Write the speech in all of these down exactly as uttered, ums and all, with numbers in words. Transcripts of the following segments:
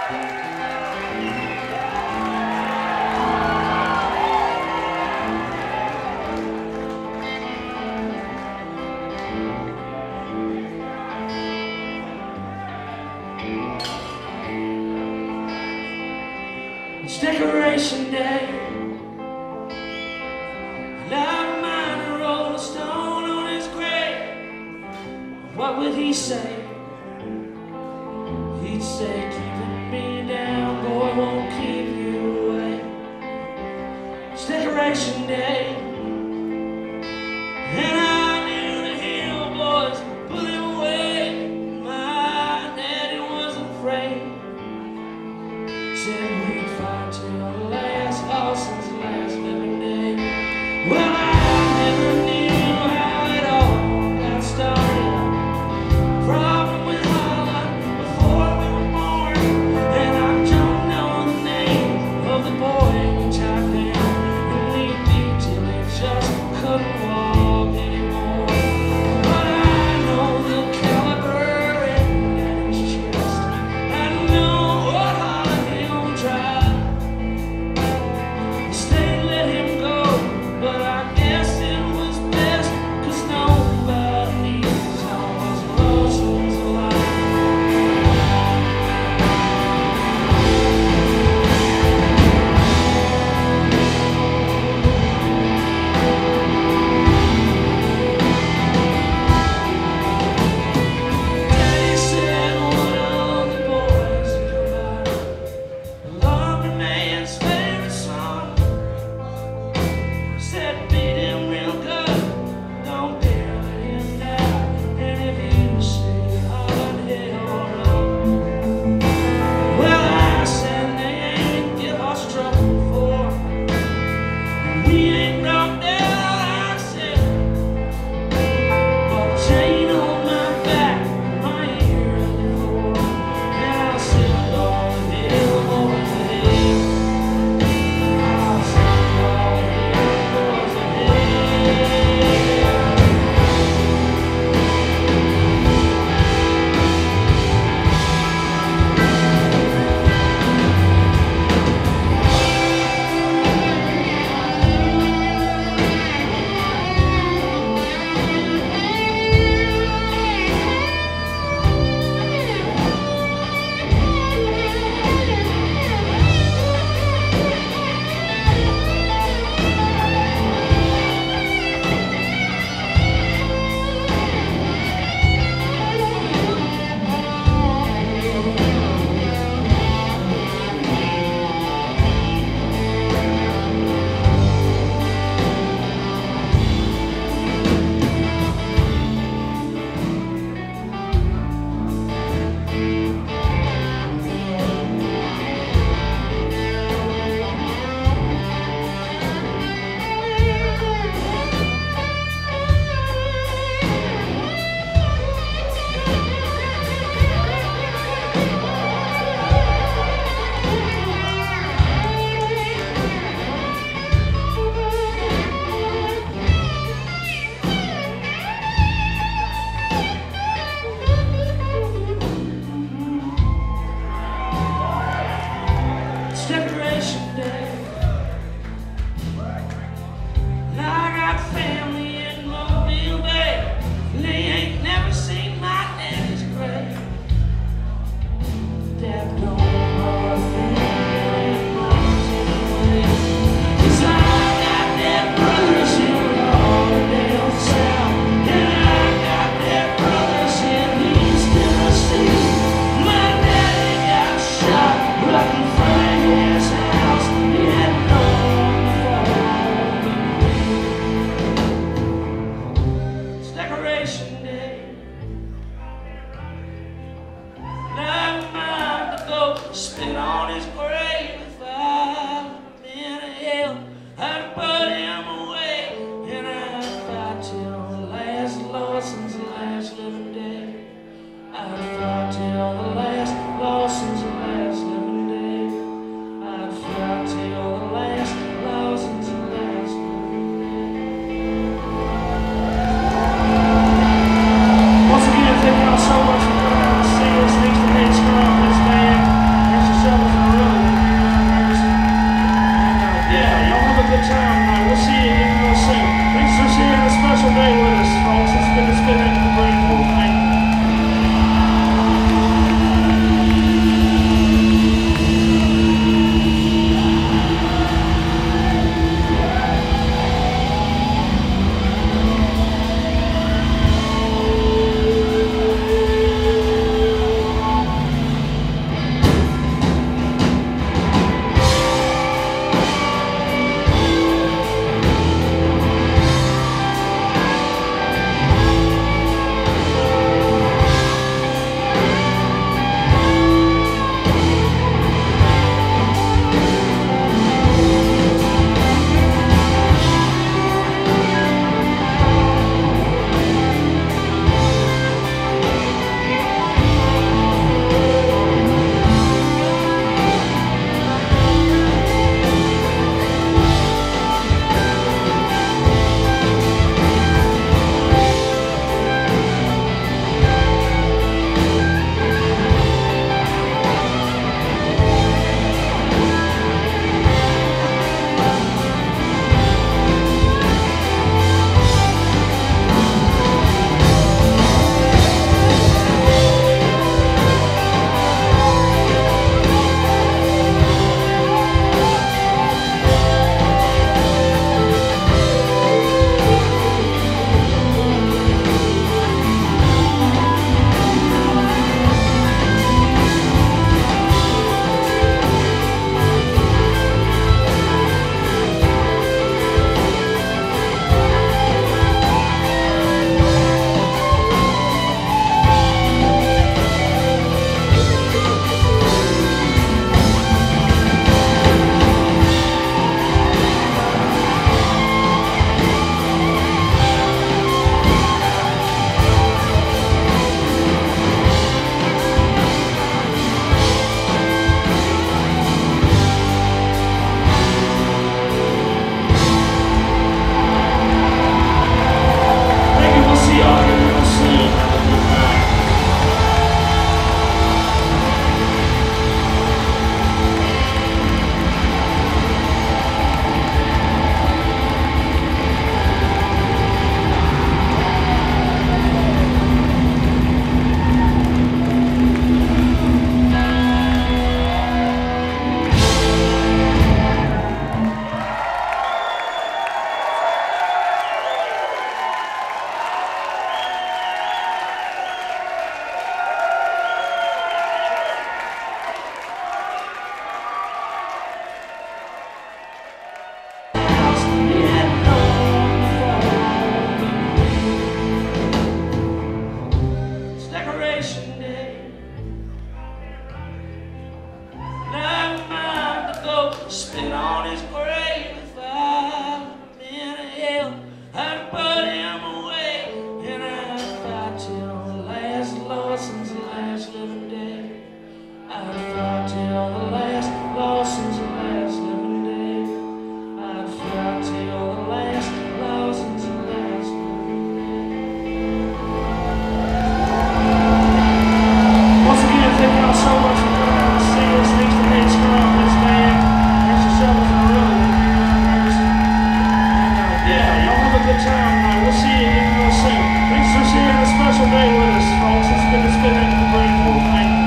It's Decoration Day, and I remind a rolling stone on his grave. What would he say? He'd say, keeping me down, boy, won't keep you away. It's Decoration Day, and I knew the hill boys put him away. My daddy wasn't afraid. Said we'd fight till the last Austin's last living day. Well, I never knew how it all got started. Problem with Holland before we were born, and I don't know the name of the boy we tracked down and we beat till he just couldn't walk anymore. But I know the caliber in his chest. I know what Holland he'll try. The state let him go, but I guess it was best, 'cause nobody knows Rosen's alive. Daddy said one of the boys would come out, the lumber man's favorite song. Said beat him real good, don't dare let him down, and if you say Holland he'll run. Well, I said they ain't give us trouble before, we ain't brought down, I said, but a chain on my back, my ear and the floor, and I said, all the hill boys ahead. I said, all the hill boys ahead. It's Decoration Day, and I got family in Mobile Bay, and they ain't never seen my daddy's grave. Dad don't bother me much anyway, 'cause I got dead brothers in all the down south, and I got dead brothers in East Tennessee. My daddy got shot right in front of his house. He had no one to fall. It's Decoration Day, and I'm about to go spit on his grave. If I'd been a hill, I'd put him away, and I'd fight till the last Lawson's last living day. I'd fight till the last Lawson's last living day. I'd fight till the last Lawson's last living day. Once again, thank y'all so much for coming out to see us. Thanks for being strong, this band. There's just spit on his grave. If I'm in hell, I'd put him away, and I'd fight till the last Lawson's last living day. I'd fight till the last Lawson's last living day. I'd fight till the last Lawson's last living day. Once again, thank y'all so much for coming out to see us. Thanks to Nate Scrum, this band. Thanks to Shovels and really good. And uh, yeah, y'all have a good time tonight. We'll see you again real soon. Thanks for sharing a special day with us, folks. It's good to spend it in the Greenville. Thank you.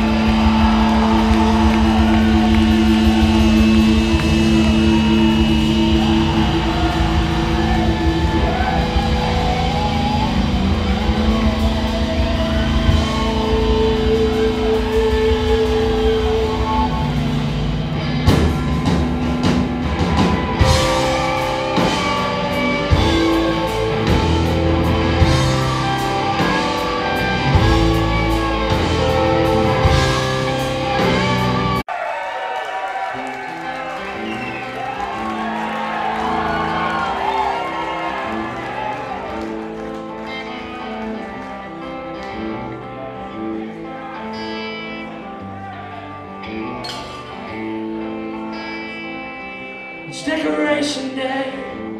It's Decoration Day,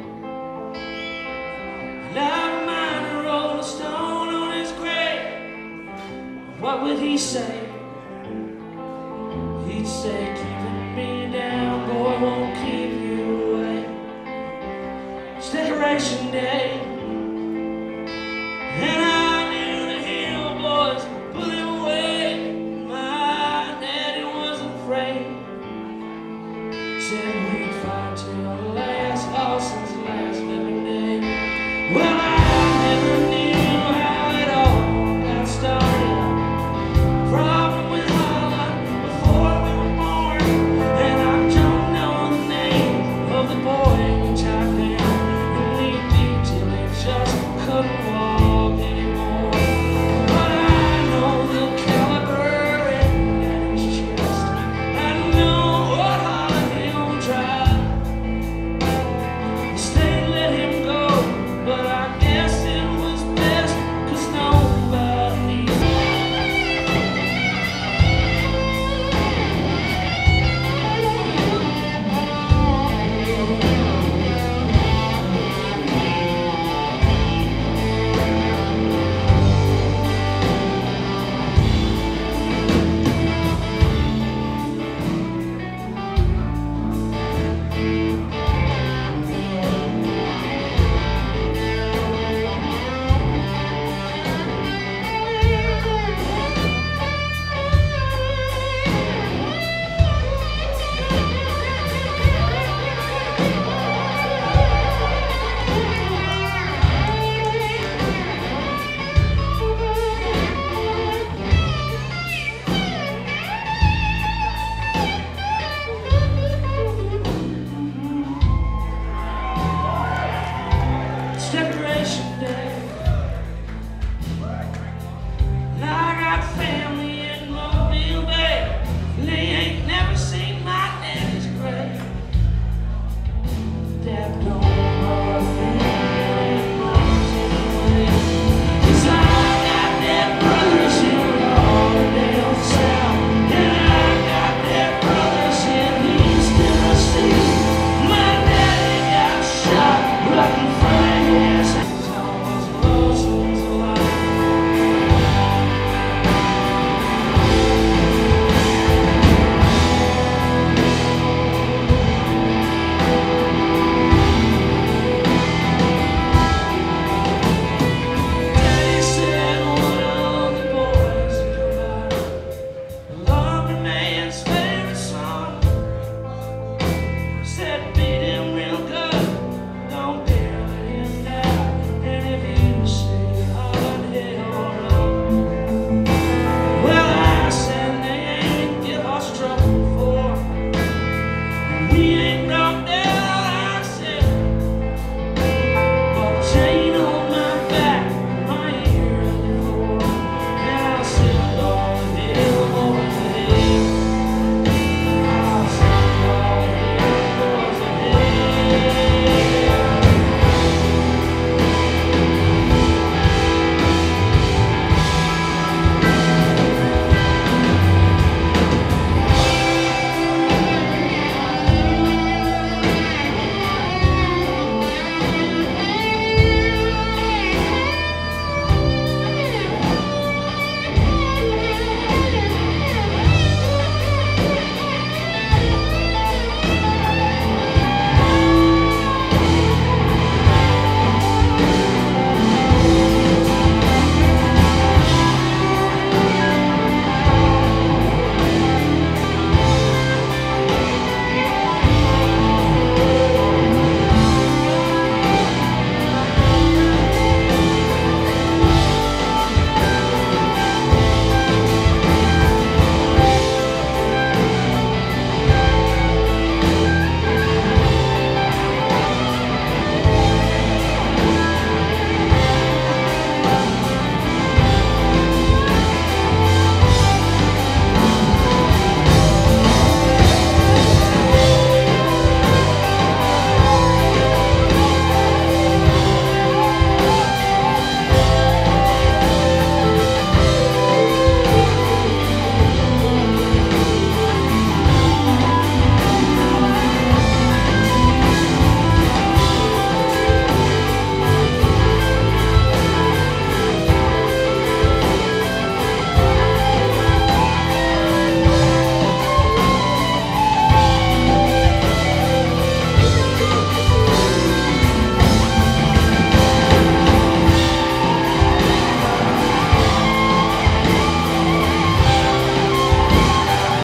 and I mind a rolling stone on his grave. What would he say? He'd say, keeping me down, boy, won't keep you away. It's Decoration Day.